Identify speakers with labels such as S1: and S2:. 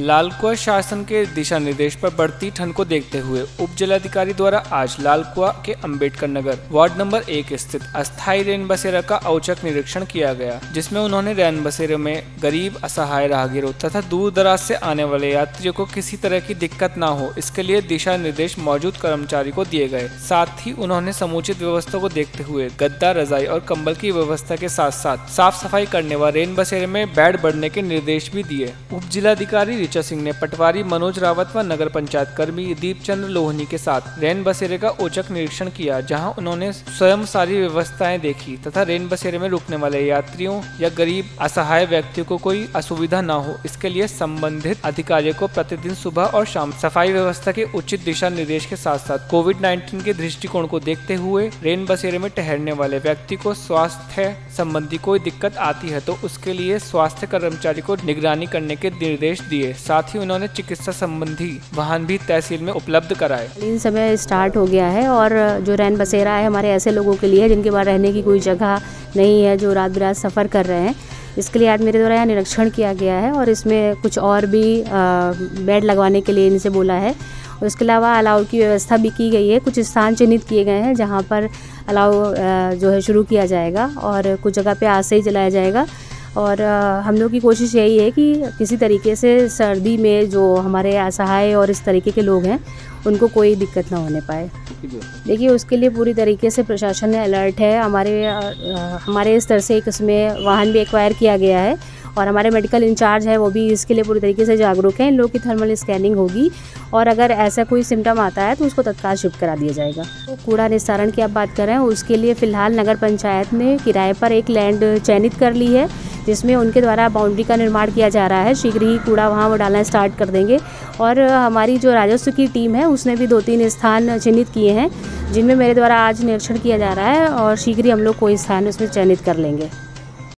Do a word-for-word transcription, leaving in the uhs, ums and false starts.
S1: लालकुआ शासन के दिशा निर्देश पर बढ़ती ठंड को देखते हुए उप जिलाधिकारी द्वारा आज लालकुआ के अंबेडकर नगर वार्ड नंबर एक स्थित अस्थायी रैन बसेरा का औचक निरीक्षण किया गया, जिसमें उन्होंने रैन बसेरे में गरीब, असहाय राहगीरों तथा दूर दराज से आने वाले यात्रियों को किसी तरह की दिक्कत न हो, इसके लिए दिशा निर्देश मौजूद कर्मचारी को दिए गए। साथ ही उन्होंने समुचित व्यवस्था को देखते हुए गद्दा, रजाई और कंबल की व्यवस्था के साथ साथ साफ सफाई करने व रैन बसेरे में बेड बढ़ने के निर्देश भी दिए। उप जिलाधिकारी ऋचा सिंह ने पटवारी मनोज रावत व नगर पंचायत कर्मी दीप चंद्र लोहनी के साथ रैन बसेरे का औचक निरीक्षण किया, जहां उन्होंने स्वयं सारी व्यवस्थाएं देखी तथा रैन बसेरे में रुकने वाले यात्रियों या गरीब, असहाय व्यक्तियों को कोई असुविधा न हो, इसके लिए संबंधित अधिकारियों को प्रतिदिन सुबह और शाम सफाई व्यवस्था के उचित दिशा निर्देश के साथ साथ कोविड नाइन्टीन के दृष्टिकोण को देखते हुए रैन बसेरे में ठहरने वाले व्यक्ति को स्वास्थ्य संबंधी कोई दिक्कत आती है तो उसके लिए स्वास्थ्य कर्मचारी को निगरानी करने के निर्देश दिए। साथ ही उन्होंने चिकित्सा संबंधी वाहन भी तहसील में उपलब्ध कराए।
S2: इन समय स्टार्ट हो गया है और जो रैन बसेरा है हमारे ऐसे लोगों के लिए जिनके पास रहने की कोई जगह नहीं है, जो रात बिरात सफ़र कर रहे हैं, इसके लिए आज मेरे द्वारा यहाँ निरीक्षण किया गया है और इसमें कुछ और भी आ, बेड लगवाने के लिए इनसे बोला है। और इसके अलावा अलाउ की व्यवस्था भी की गई है। कुछ स्थान चिन्हित किए गए हैं जहाँ पर अलाउ जो है शुरू किया जाएगा और कुछ जगह पे आज से ही चलाया जाएगा। और हम लोग की कोशिश यही है कि किसी तरीके से सर्दी में जो हमारे असहाय और इस तरीके के लोग हैं उनको कोई दिक्कत ना होने पाए। देखिए, उसके लिए पूरी तरीके से प्रशासन ने अलर्ट है। हमारे हमारे स्तर से एक इसमें वाहन भी एक्वायर किया गया है और हमारे मेडिकल इंचार्ज है वो भी इसके लिए पूरी तरीके से जागरूक हैं। इन लोगों की थर्मल स्कैनिंग होगी और अगर ऐसा कोई सिम्टम आता है तो उसको तत्काल शिफ्ट करा दिया जाएगा। तो कूड़ा निस्तारण की आप बात कर रहे हैं, उसके लिए फ़िलहाल नगर पंचायत ने किराए पर एक लैंड चयनित कर ली है जिसमें उनके द्वारा बाउंड्री का निर्माण किया जा रहा है। शीघ्र ही कूड़ा वहाँ वो डालना स्टार्ट कर देंगे और हमारी जो राजस्व की टीम है उसने भी दो तीन स्थान चिन्हित किए हैं जिनमें मेरे द्वारा आज निरीक्षण किया जा रहा है और शीघ्र ही हम लोग कोई स्थान उसमें चयनित कर लेंगे।